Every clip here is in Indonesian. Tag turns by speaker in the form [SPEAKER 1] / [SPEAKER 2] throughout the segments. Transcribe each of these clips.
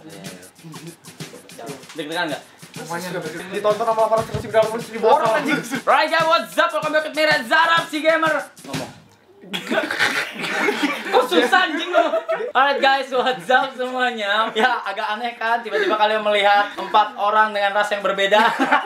[SPEAKER 1] Deg-degan nggak?
[SPEAKER 2] Ditonton sama 890.000 orang anjing.
[SPEAKER 1] Right guys, what's up? Welcome back to Mira Zarab si gamer. Ngomong. Kok susah anjing lo? Alright guys, what's up semuanya? Ya agak aneh kan, tiba-tiba kalian melihat 4 orang dengan ras yang berbeda.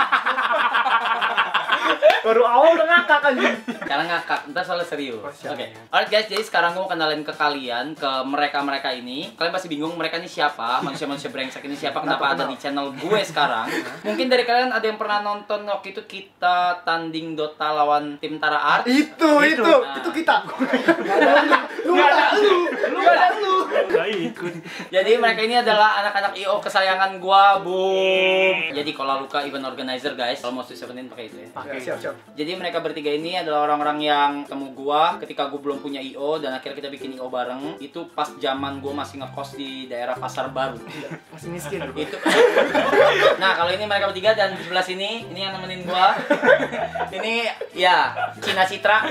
[SPEAKER 2] Baru awal udah ngakak anjing.
[SPEAKER 1] Sekarang ngakak, ntar soalnya serius.
[SPEAKER 2] siap.
[SPEAKER 1] Oke. Alright guys, jadi sekarang gue mau kenalin ke kalian, ke mereka-mereka ini. Kalian pasti bingung mereka ini siapa, manusia-manusia brengsek ini siapa, kenapa ada di channel gue sekarang. Mungkin dari kalian ada yang pernah nonton waktu itu kita tanding Dota lawan tim Tara Art.
[SPEAKER 2] Itu kita. Gak ada lu.
[SPEAKER 3] Gak ikut.
[SPEAKER 1] Jadi mereka ini adalah anak-anak IO kesayangan gua, boom. Jadi kalau Luka event organizer guys, kalau mau Sevenin pakai itu ya.
[SPEAKER 2] Siap.
[SPEAKER 1] Jadi mereka bertiga ini adalah orang-orang yang ketemu gua ketika gua belum punya IO dan akhirnya kita bikin IO bareng. Itu pas zaman gua masih ngekos di daerah Pasar Baru.
[SPEAKER 2] Masih miskin.
[SPEAKER 1] Itu. Nah, kalau ini mereka bertiga dan di sebelah sini ini yang nemenin gua. Ini ya Cina Citra.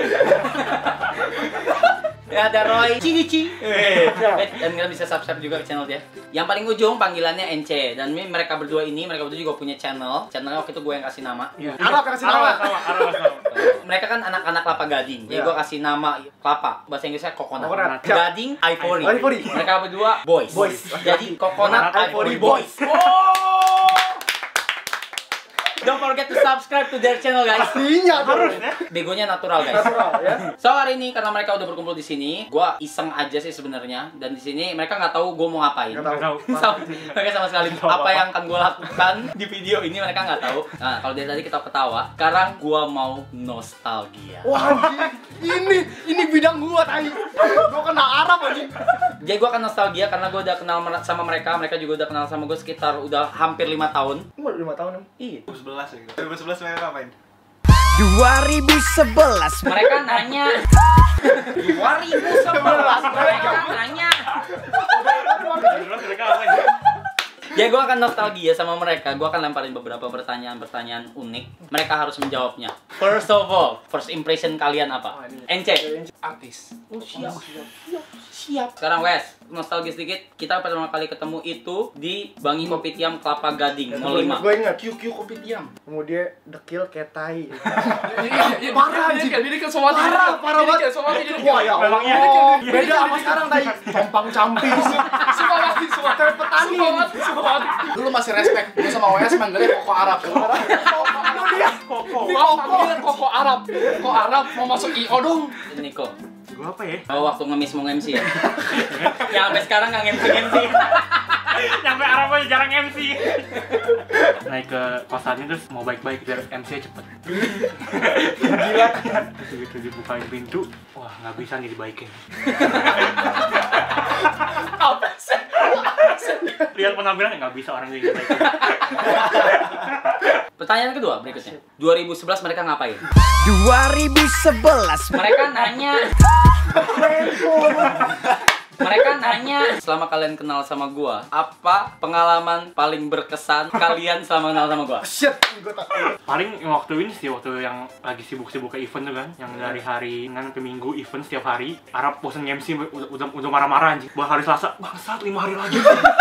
[SPEAKER 1] Ya ada Roy Cici. Dan kalian bisa subscribe juga ke channel dia. Yang paling ujung panggilannya NC. Dan ini mereka berdua juga punya channel. Channelnya waktu itu gue yang kasih nama.
[SPEAKER 2] Arab yang kasih nama.
[SPEAKER 1] Mereka kan anak-anak kelapa gading. Jadi gue kasih nama kelapa. Bahasa Inggrisnya coconut. Gading Ivory. Mereka berdua boys. Jadi coconut Ivory boys. Don't forget to subscribe to their channel guys.
[SPEAKER 2] Pastinya harus ya.
[SPEAKER 1] Begonya natural guys.
[SPEAKER 2] Natural ya.
[SPEAKER 1] So hari ini karena mereka udah berkumpul di sini, gua iseng aja sih sebenarnya. Dan di sini mereka nggak tahu gua mau ngapain.
[SPEAKER 2] Nggak tahu.
[SPEAKER 1] Mereka sama sekali apa yang akan gua lakukan di video ini mereka nggak tahu. Nah kalau dari tadi kita ketawa, sekarang gua mau nostalgia.
[SPEAKER 2] Wah anjing, ini bidang gua tai. Gua kena Arab anjing.
[SPEAKER 1] Jadi gua akan nostalgia karena gua udah kenal sama mereka juga udah kenal sama gua sekitar udah hampir 5 tahun.
[SPEAKER 2] Umur 5 tahun em.
[SPEAKER 1] Iya.
[SPEAKER 3] 2011 mereka ngapain?
[SPEAKER 4] 2011
[SPEAKER 1] Mereka nanya 2011 mereka nanya.
[SPEAKER 3] 2011 mereka ngapain?
[SPEAKER 1] Ya gue akan nostalgia sama mereka. Gue akan lemparin beberapa pertanyaan unik. Mereka harus menjawabnya. First of all, first impression kalian apa? NC.
[SPEAKER 5] Artis.
[SPEAKER 1] Oh, siap. Sekarang Wes, nostalgia sedikit. Kita pertama kali ketemu itu di Bangi Kopitiam Kelapa Gading 05.
[SPEAKER 2] Gue ingat.
[SPEAKER 5] QQ Kopitiam.
[SPEAKER 2] Kemudian dekil kayak tai.
[SPEAKER 5] Iya,
[SPEAKER 2] Parah, anjing.
[SPEAKER 5] Ini kan somati.
[SPEAKER 2] Parah banget. Wah ya Allah. Beda sama sekarang tai. Pampang campi.
[SPEAKER 5] Somati.
[SPEAKER 2] Petani.
[SPEAKER 5] Dulu masih respect. Gue sama WS manggilnya Koko Arab. Manggilnya Koko Arab. Koko Arab mau masuk IO dong.
[SPEAKER 1] Niko.
[SPEAKER 3] Gue apa ya?
[SPEAKER 1] Oh, waktu ngemis mau MC ya? Yang sampai sekarang nggak MC.
[SPEAKER 3] Nyampe Arab aja jarang MC. Naik ke kosannya terus mau baik-baik biar MC cepet. Gila. Begitu dibukain pintu, wah nggak bisa nih dibaikin.
[SPEAKER 5] Apa sih?
[SPEAKER 3] Lihat penampilannya nggak bisa orang yang dibaikin.
[SPEAKER 1] Pertanyaan kedua berikutnya. 2011 mereka ngapain?
[SPEAKER 4] 2011
[SPEAKER 1] Mereka nanya. Mereka nanya, selama kalian kenal sama gua, apa pengalaman paling berkesan kalian selama kenal sama gua?
[SPEAKER 2] Shit, gue takut.
[SPEAKER 3] Paling waktu ini sih, waktu yang lagi sibuk-sibuk ke event tuh kan, yang dari hari Senin sampai Minggu event setiap hari. Arab bosen MC udah marah-marah anjing. Buat hari Selasa, bangsat 5 hari lagi.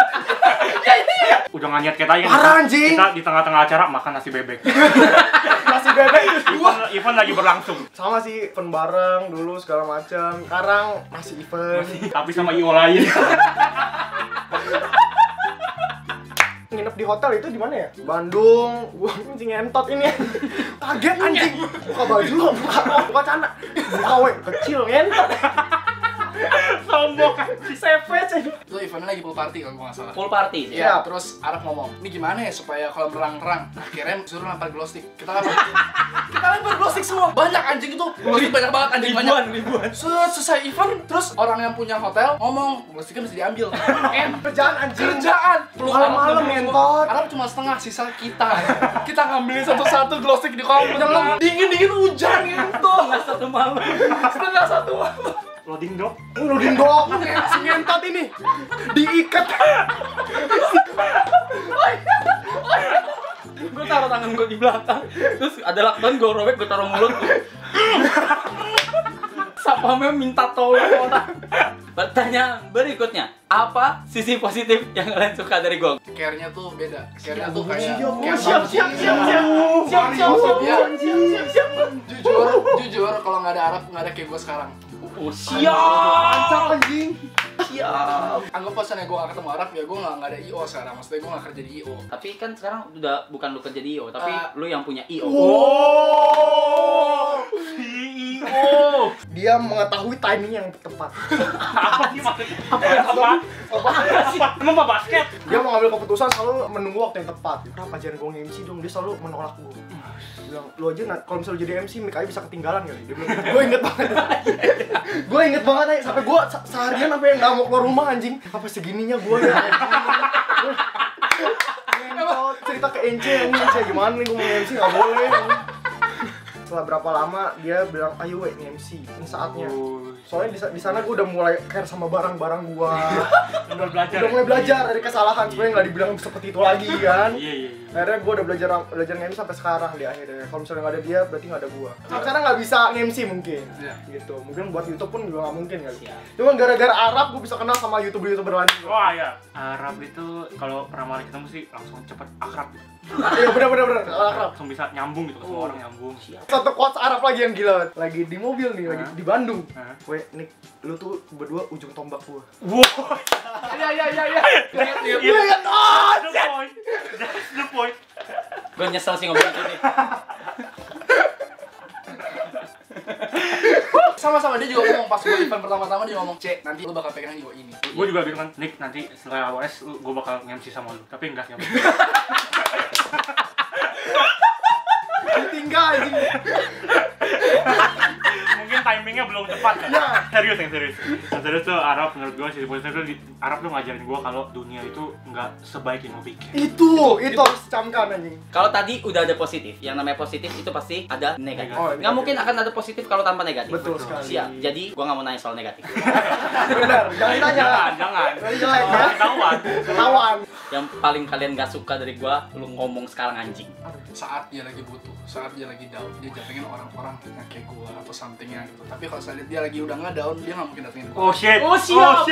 [SPEAKER 3] Udah nggak niat kayak tadi kan.
[SPEAKER 2] Parah, anjing.
[SPEAKER 3] Kita di tengah-tengah acara makan nasi bebek.
[SPEAKER 2] Nasi bebek.
[SPEAKER 3] Event lagi berlangsung.
[SPEAKER 2] Sama sih, event bareng dulu segala macam. Sekarang masih event.
[SPEAKER 3] Tapi sama IO lain.
[SPEAKER 2] Nginep di hotel itu di mana ya? Bandung. Gua anjing entot ini. Kaget anjing. Buka baju, buka celana. Buka kecil ngentot.
[SPEAKER 3] Sombong.
[SPEAKER 2] Savage aja.
[SPEAKER 5] Itu eventnya lagi pool party kalau gue nggak salah.
[SPEAKER 1] Full party.
[SPEAKER 5] Iya, terus Arab ngomong, ini gimana ya supaya kalau merang-rang, akhirnya suruh lempar glow stick. Kita lempar glow stick semua. Banyak anjing itu. Glow stick banyak banget anjing
[SPEAKER 1] Ribuan.
[SPEAKER 5] Selesai event, terus orang yang punya hotel ngomong, glow sticknya mesti diambil.
[SPEAKER 2] Kerjaan anjing.
[SPEAKER 5] Kerjaan.
[SPEAKER 2] Malam-malam ngentot.
[SPEAKER 5] Arab cuma setengah, sisa kita. Kita ngambilin satu-satu glow stick di kolam renang. Dingin hujan ngentot. Setengah satu malam.
[SPEAKER 3] Loading dok.
[SPEAKER 2] Loading dok. Si ngentot ini diikat.
[SPEAKER 1] Gue taruh tangan gue di belakang, terus ada lakban gue robek, gue taruh mulut. Sapamnya minta tolong orang. Pertanyaan berikutnya, apa sisi positif yang kalian suka dari gue?
[SPEAKER 5] Care-nya tuh beda. Care-nya tuh kayak
[SPEAKER 2] Siap.
[SPEAKER 5] Jujur kalau nggak ada Arab nggak ada kayak gue sekarang.
[SPEAKER 1] Oh, siap.
[SPEAKER 2] Anjing.
[SPEAKER 1] Siap.
[SPEAKER 5] Anggap pasannya gue gak ketemu Arab ya gue nggak ada IO sekarang. Maksudnya gue nggak kerja di IO.
[SPEAKER 1] Tapi kan sekarang udah bukan lu kerja di IO, tapi lu yang punya IO.
[SPEAKER 3] CEO.
[SPEAKER 2] Dia mengetahui timing yang tepat.
[SPEAKER 3] Apa sih maksudnya? Apa? Emang apa basket?
[SPEAKER 2] Dia mau ngambil keputusan selalu menunggu waktu yang tepat. Kenapa ajarin gue nge-MC dong? Dia selalu menolak gue. Bilang, lu aja kalau misalnya jadi MC, mic aja bisa ketinggalan kali. Dia bilang, gue inget banget. Gue inget banget aja, sampai gue seharian sampai nggak mau keluar rumah anjing. Apa segininya gue ya? Ngentot, cerita ke Ence, gimana nih gue mau nge-MC, nggak boleh. Setelah berapa lama dia bilang, ayo we nge-MC, ini saatnya. Soalnya di sana gue udah mulai care sama barang-barang gue. Udah mulai belajar dari kesalahan, sebenarnya nggak dibilang seperti itu lagi kan.
[SPEAKER 3] Iya.
[SPEAKER 2] Akhirnya gue udah belajar nge-MC sampai sekarang di akhirnya. Kalau misalnya nggak ada dia, berarti nggak ada gue. Sampai sekarang nggak bisa nge-MC mungkin.
[SPEAKER 5] Iya.
[SPEAKER 2] Gitu. Mungkin buat YouTube pun juga nggak mungkin kali.
[SPEAKER 1] Iya.
[SPEAKER 2] Cuma gara-gara Arab gue bisa kenal sama YouTuber lain juga.
[SPEAKER 3] Wah ya, Arab itu kalau pertama kali ketemu sih langsung cepet akrab.
[SPEAKER 2] Iya benar-benar Arab.
[SPEAKER 3] Langsung bisa nyambung gitu, semua orang nyambung.
[SPEAKER 2] Satu quotes Arab lagi yang gila. Lagi di mobil nih, lagi di Bandung.
[SPEAKER 3] Hah?
[SPEAKER 2] Weh, Nick, lu tuh berdua ujung tombak gue.
[SPEAKER 3] Wow.
[SPEAKER 5] Iya.
[SPEAKER 3] Iya. That's the point. That's the point.
[SPEAKER 1] Gue nyesel sih ngomong itu nih.
[SPEAKER 5] Sama-sama dia juga ngomong pas gue event pertama-tama dia ngomong, "Cek, nanti lu bakal pegang IO ini."
[SPEAKER 3] Gue juga bilang kan, Nick nanti setelah AWS gue bakal nge-MC sama lu. Tapi enggak nyambung.
[SPEAKER 2] Tinggal anjing.
[SPEAKER 3] Mungkin timingnya belum tepat kan?
[SPEAKER 2] Ya.
[SPEAKER 3] Serius. Yang serius tuh Arab menurut gue sih positif tuh Arab tuh ngajarin gue kalau dunia itu nggak sebaik yang lo pikir.
[SPEAKER 2] Itu harus camkan anjing.
[SPEAKER 1] Kalau tadi udah ada positif, yang namanya positif itu pasti ada negatif.
[SPEAKER 2] Oh,
[SPEAKER 1] Nggak mungkin akan ada positif kalau tanpa negatif.
[SPEAKER 2] Betul sekali.
[SPEAKER 1] Siap. Jadi gua nggak mau nanya soal negatif.
[SPEAKER 2] Benar, jangan tanya.
[SPEAKER 3] Jangan.
[SPEAKER 2] Jelek ya. Ketahuan.
[SPEAKER 1] Yang paling kalian gak suka dari gua, lu ngomong sekarang anjing.
[SPEAKER 5] Saat dia lagi butuh, saat dia lagi down, dia datengin orang-orang yang kayak gue atau somethingnya gitu. Tapi kalau saya lihat dia lagi udah nggak down, dia nggak mungkin datengin gue.
[SPEAKER 3] Oh shit.
[SPEAKER 1] Oh, siap.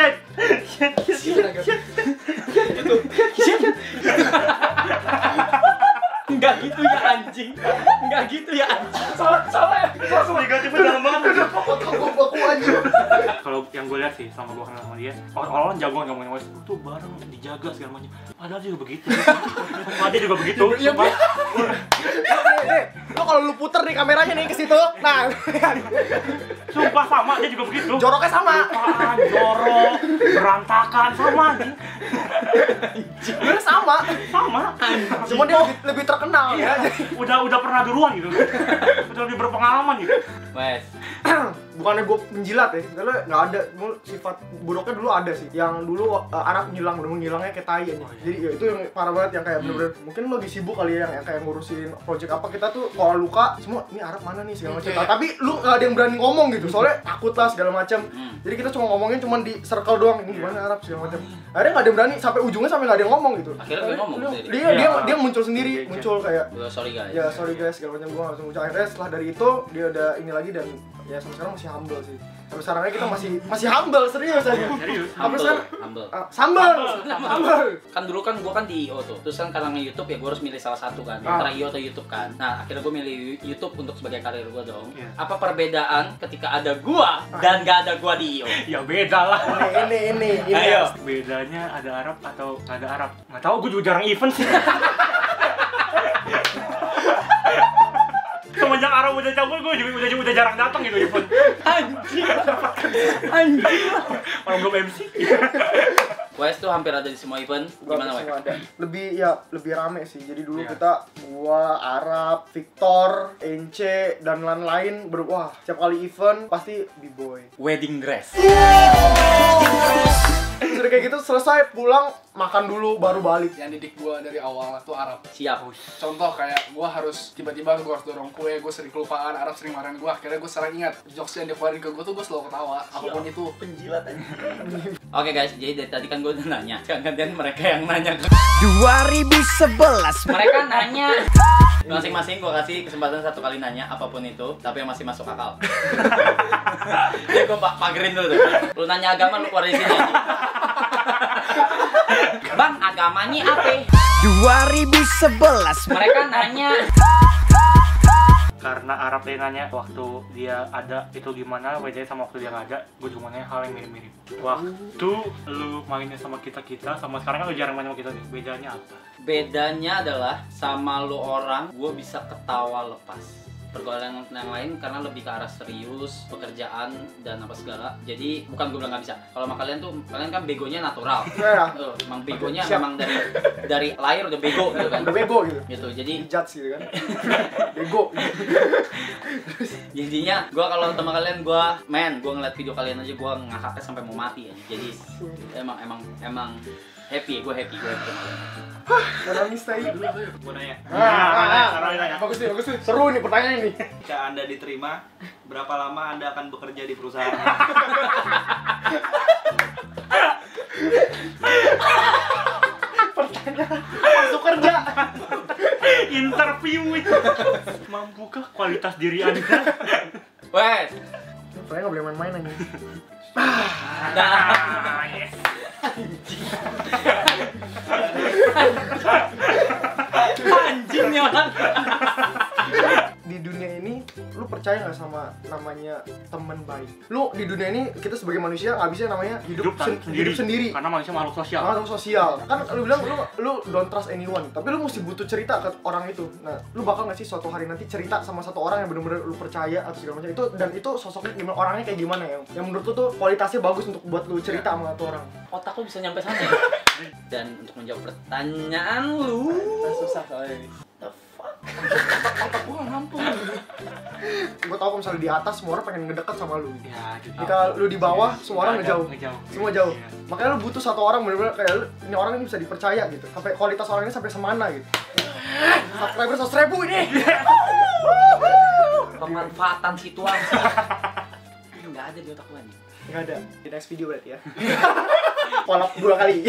[SPEAKER 1] Enggak gitu ya anjing. Enggak gitu ya anjing.
[SPEAKER 2] Salah.
[SPEAKER 3] Negatifnya dalam banget.
[SPEAKER 2] Baku anjing.
[SPEAKER 3] Kalau yang gue lihat sih selama gue kenal sama dia, orang-orang jagoan ngomongin West tuh bareng dijaga segala macam. Padahal dia juga begitu. Padahal dia juga begitu.
[SPEAKER 2] Iya, nih, lo kalau lu puter nih kameranya nih ke situ. Nah,
[SPEAKER 3] Sumpah sama, dia juga begitu.
[SPEAKER 2] joroknya sama.
[SPEAKER 3] Apaan, jorok, berantakan, sama anjing.
[SPEAKER 2] Dia sama. Cuma dia lebih terkenal ya.
[SPEAKER 3] Udah pernah duluan gitu. Udah lebih berpengalaman gitu.
[SPEAKER 1] Wes.
[SPEAKER 2] Bukannya gue menjilat ya, karena nggak ada. Sifat buruknya dulu ada sih. Yang dulu Arab ngilang, bener-bener ngilangnya kayak tai aja. Jadi ya itu yang parah banget, yang kayak bener-bener mungkin lo lagi sibuk kali ya, yang kayak ngurusin project apa, kita tuh kalau luka semua ini Arab mana nih segala macam. Tapi lu nggak ada yang berani ngomong gitu, soalnya takut lah segala macam. Jadi kita cuma ngomongin cuma di circle doang, ini gimana Arab segala macam. Akhirnya nggak ada yang berani, sampai ujungnya sampai nggak ada yang ngomong gitu.
[SPEAKER 1] Akhirnya dia ngomong sendiri.
[SPEAKER 2] Dia muncul sendiri, muncul kayak
[SPEAKER 1] Sorry guys.
[SPEAKER 2] ya sorry guys segala macam, gue langsung muncul. Akhirnya setelah dari itu dia udah ini lagi, dan ya sampai sekarang masih humble sih. Sampai sekarang kita masih humble, serius aja.
[SPEAKER 3] Serius.
[SPEAKER 2] Tapi sekarang
[SPEAKER 1] Humble.
[SPEAKER 2] sambal.
[SPEAKER 1] Kan dulu kan gua kan di IO tuh. Terus kan karena nge-YouTube ya gua harus milih salah satu kan, antara IO atau YouTube kan. Nah, akhirnya gua milih YouTube untuk sebagai karir gua dong.
[SPEAKER 3] Iya.
[SPEAKER 1] Apa perbedaan ketika ada gua dan gak ada gua di IO?
[SPEAKER 3] Ya beda lah.
[SPEAKER 2] Ini.
[SPEAKER 1] Ayo.
[SPEAKER 3] Bedanya ada Arab atau nggak ada Arab? Nggak tahu, gue juga jarang event sih. Semenjak Arab udah cabut, gue juga udah jarang datang gitu event.
[SPEAKER 1] Anjing.
[SPEAKER 3] Orang belum MC.
[SPEAKER 1] Wes tuh hampir ada di semua event. Gimana Wes?
[SPEAKER 2] Lebih rame sih. Jadi dulu kita gua, Arab, Victor, Ence dan lain-lain wah, setiap kali event pasti B-boy.
[SPEAKER 1] Wedding dress.
[SPEAKER 2] Sudah kayak gitu selesai pulang makan dulu baru balik.
[SPEAKER 5] Yang didik gua dari awal tuh Arab.
[SPEAKER 1] Siap.
[SPEAKER 5] Contoh kayak gua harus tiba-tiba gua harus dorong kue, gua sering kelupaan, Arab sering marahin gua. Akhirnya gua sering ingat jokes yang dia keluarin ke gua tuh gua selalu ketawa. Apapun itu.
[SPEAKER 1] Penjilat aja. Oke guys, jadi dari tadi kan gue udah nanya. Gantian mereka yang nanya.
[SPEAKER 4] 2011
[SPEAKER 1] Mereka nanya. Masing-masing gue kasih kesempatan 1 kali nanya apapun itu, tapi yang masih masuk akal. Jadi gue pagerin dulu tuh. Lu nanya agama, lu keluar dari sini aja. Bang, agamanya apa?
[SPEAKER 4] 2011
[SPEAKER 1] Mereka nanya.
[SPEAKER 3] Karena Arab dia nanya waktu dia ada itu gimana bedanya sama waktu dia nggak ada, gue cuma nanya hal yang mirip-mirip. Waktu lu mainnya sama kita sama sekarang kan lu jarang main sama kita nih, bedanya apa?
[SPEAKER 1] Bedanya adalah sama lu orang, gue bisa ketawa lepas. Pergaulan yang lain karena lebih ke arah serius, pekerjaan dan apa segala. Jadi bukan gue bilang nggak bisa. Kalau sama kalian tuh, kalian kan begonya natural.
[SPEAKER 2] Ya,
[SPEAKER 1] Emang begonya
[SPEAKER 2] Siap.
[SPEAKER 1] memang dari lahir udah bego gitu kan.
[SPEAKER 2] udah bego gitu.
[SPEAKER 1] Gitu. Jadi
[SPEAKER 2] Dijudge gitu kan. Bego.
[SPEAKER 1] jadinya gue kalau sama kalian gue ngeliat video kalian aja gue ngakaknya sampai mau mati ya. Jadi emang happy sama kalian.
[SPEAKER 2] Mau nangis tadi.
[SPEAKER 6] Mau nanya,
[SPEAKER 2] Bagus nih. Seru nih pertanyaan ini.
[SPEAKER 6] jika Anda diterima, berapa lama Anda akan bekerja di perusahaan?
[SPEAKER 2] Masuk kerja.
[SPEAKER 3] Interview itu. Mampukah kualitas diri Anda?
[SPEAKER 1] Wes.
[SPEAKER 2] Saya nggak boleh main-main aja.
[SPEAKER 3] Ah, yes.
[SPEAKER 1] Anjing nih orang.
[SPEAKER 2] Di dunia ini, lu percaya nggak sama namanya teman baik? Lu di dunia ini kita sebagai manusia nggak bisa namanya hidup sendiri.
[SPEAKER 3] Karena manusia makhluk sosial.
[SPEAKER 2] Makhluk sosial. Kan lu bilang lu don't trust anyone, tapi lu mesti butuh cerita ke orang itu. Nah, lu bakal nggak sih suatu hari nanti cerita sama satu orang yang benar-benar lu percaya atau segala macam itu, dan itu sosoknya gimana, orangnya kayak gimana ya? Yang menurut lu tuh kualitasnya bagus untuk buat lu cerita sama satu orang.
[SPEAKER 1] Otak lu bisa nyampe sana ya? Dan untuk menjawab pertanyaan lu, susah soalnya. The fuck?
[SPEAKER 5] Otak gua nggak nampung.
[SPEAKER 2] Gue tau kalau misalnya di atas semua orang pengen ngedeket sama lu.
[SPEAKER 3] Ya,
[SPEAKER 2] Jika lu di bawah semua orang ngejauh. Semua jauh.
[SPEAKER 3] Iya.
[SPEAKER 2] Makanya lu butuh satu orang bener-bener kayak lu, ini orang ini bisa dipercaya gitu. Sampai kualitas orang ini sampai semana gitu. Subscriber 100.000 ini.
[SPEAKER 1] Pemanfaatan situasi. Nggak ada di otak gua nih.
[SPEAKER 2] Enggak ada. Di next video berarti ya. Kolab 2 kali.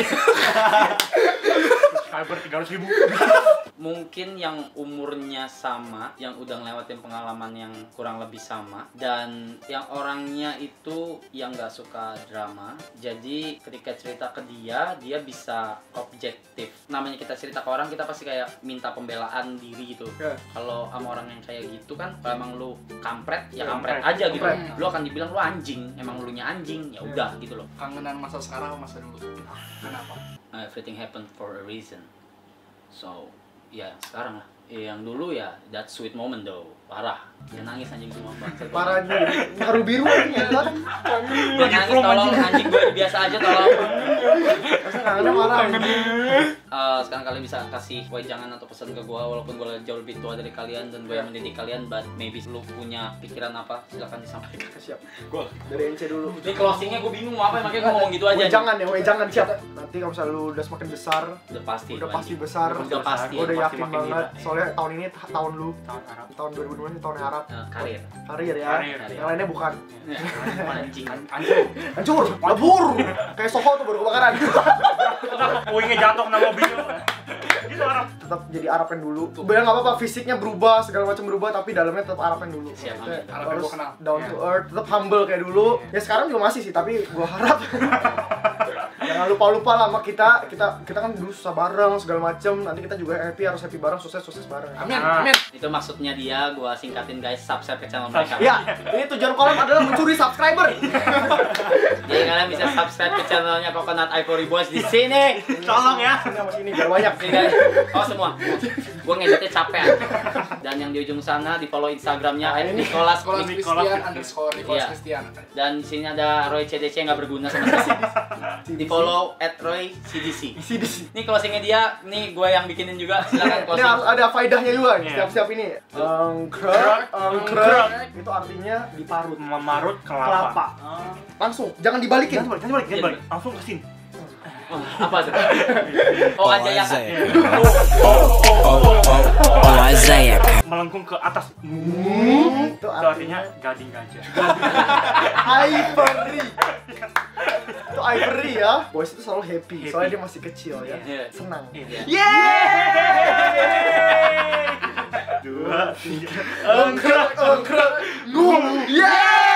[SPEAKER 3] Subscriber 300.000.
[SPEAKER 1] Mungkin yang umurnya sama, yang udah ngelewatin pengalaman yang kurang lebih sama, dan yang orangnya itu yang nggak suka drama. Jadi ketika cerita ke dia bisa objektif. Namanya kita cerita ke orang, kita pasti kayak minta pembelaan diri gitu.
[SPEAKER 2] Ya.
[SPEAKER 1] Kalau sama orang yang kayak gitu kan, kalau emang lu kampret, ya
[SPEAKER 2] Ya,
[SPEAKER 1] kampret
[SPEAKER 3] kampret.
[SPEAKER 1] aja gitu.
[SPEAKER 2] Kampret.
[SPEAKER 1] Lu akan dibilang lu anjing, emang lu nya anjing, ya udah gitu loh.
[SPEAKER 5] Kangenan masa sekarang sama masa dulu. Kenapa?
[SPEAKER 1] Everything happened for a reason. So, ya sekarang lah. Yang dulu ya that sweet moment though. Parah. Dia nangis anjing semua bangsa.
[SPEAKER 2] Parah nih. Haru biru ini ya kan.
[SPEAKER 1] Dia nangis tolong anjing gue biasa aja tolong.
[SPEAKER 2] Masa kangennya marah.
[SPEAKER 1] Sekarang kalian bisa kasih wejangan atau pesan ke gue, walaupun gue jauh lebih tua dari kalian dan gue yang mendidik kalian, but maybe lu punya pikiran apa, silakan disampaikan.
[SPEAKER 2] Siap.
[SPEAKER 1] Gue
[SPEAKER 2] Dari NC dulu.
[SPEAKER 1] ini closingnya gue bingung mau apa, makanya gue ngomong gitu aja.
[SPEAKER 2] Jangan siap. Nanti kalau misalnya lu udah semakin besar,
[SPEAKER 1] Udah pasti.
[SPEAKER 2] udah
[SPEAKER 1] itu,
[SPEAKER 2] pasti
[SPEAKER 1] anjing.
[SPEAKER 2] besar.
[SPEAKER 1] Udah pasti.
[SPEAKER 2] Gue udah
[SPEAKER 3] Pasti
[SPEAKER 2] yakin
[SPEAKER 3] makin
[SPEAKER 2] banget.
[SPEAKER 3] gila.
[SPEAKER 2] Soalnya tahun ini tahun lu.
[SPEAKER 3] Tahun Arab.
[SPEAKER 2] Tahun 2012 ini tahunnya Arab.
[SPEAKER 1] Karir.
[SPEAKER 2] Karir ya.
[SPEAKER 3] Karir.
[SPEAKER 2] Yang lainnya bukan.
[SPEAKER 1] Anjing.
[SPEAKER 3] Anjing.
[SPEAKER 2] Hancur, lebur. Kayak Soho tuh baru kebakaran.
[SPEAKER 3] Puingnya jatuh kena mobil. Gitu Arab.
[SPEAKER 2] Tetap jadi Arab yang dulu. Biar nggak apa-apa, fisiknya berubah, segala macam berubah, tapi dalamnya tetap Arab yang dulu.
[SPEAKER 1] Siap,
[SPEAKER 2] Maksudnya
[SPEAKER 1] amin.
[SPEAKER 5] Arab yang
[SPEAKER 2] harus
[SPEAKER 5] gua kenal.
[SPEAKER 2] down to earth, tetap humble kayak dulu. Ya sekarang juga masih sih, tapi gua harap jangan lupa lah sama kita kan dulu susah bareng segala macem. Nanti kita juga harus happy bareng, sukses bareng.
[SPEAKER 5] Amin,
[SPEAKER 3] Ah.
[SPEAKER 5] amin.
[SPEAKER 1] Itu maksudnya dia, gua singkatin guys, subscribe ke channel mereka.
[SPEAKER 2] Ya, ini tujuan collab adalah mencuri subscriber.
[SPEAKER 1] Jadi kalian bisa subscribe ke channelnya Coconut Ivory Boys di sini.
[SPEAKER 3] Tolong ya.
[SPEAKER 2] Ini sama sini biar banyak.
[SPEAKER 1] Sini guys. Oh semua. Gua ngeditnya capek. Dan yang di ujung sana di follow Instagramnya @Nicholas.
[SPEAKER 5] Sekolah
[SPEAKER 3] Nicholas
[SPEAKER 5] Christian underscore Nicholas
[SPEAKER 1] Iya.
[SPEAKER 5] Christian.
[SPEAKER 1] Dan di sini ada Roy CDC yang nggak berguna sama sekali. Di follow @RoyCDC.
[SPEAKER 2] Di sini.
[SPEAKER 1] Ini closingnya dia, nih gue yang bikinin juga. Silakan
[SPEAKER 2] Ini
[SPEAKER 1] closing.
[SPEAKER 2] harus ada faedahnya juga nih,
[SPEAKER 3] Iya.
[SPEAKER 2] siap-siap ini. Angkrek. Itu artinya diparut.
[SPEAKER 3] Memarut
[SPEAKER 2] Kelapa.
[SPEAKER 3] kelapa.
[SPEAKER 2] Langsung, jangan dibalikin.
[SPEAKER 3] Jangan balik. Langsung ke sini.
[SPEAKER 1] Apa tuh? Oh, aja ya.
[SPEAKER 3] Melengkung ke atas.
[SPEAKER 2] Itu
[SPEAKER 3] Itu artinya gading gajah.
[SPEAKER 2] Ivory. Itu Ivory ya. Boys itu selalu happy. Soalnya dia masih kecil ya.
[SPEAKER 1] Iya.
[SPEAKER 2] Senang.
[SPEAKER 3] Iya.
[SPEAKER 2] Dua, tiga. Engkrek, engkrek. Yeay.